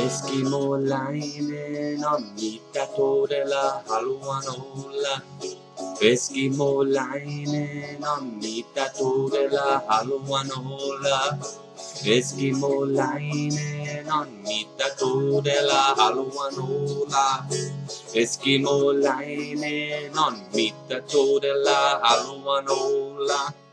Eskimolainen on mitä todella haluan olla. Eskimolainen on mitä todella haluan olla. Eskimolainen on mitä todella haluan olla. Eskimolainen on mitä todella haluan olla.